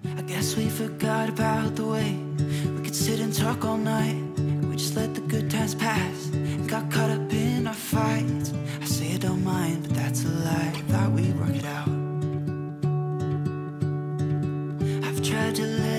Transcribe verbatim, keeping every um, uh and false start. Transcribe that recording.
I guess we forgot about the way we could sit and talk all night. We just let the good times pass and got caught up in our fights. I say I don't mind, but that's a lie. Thought we'd work it out. I've tried to let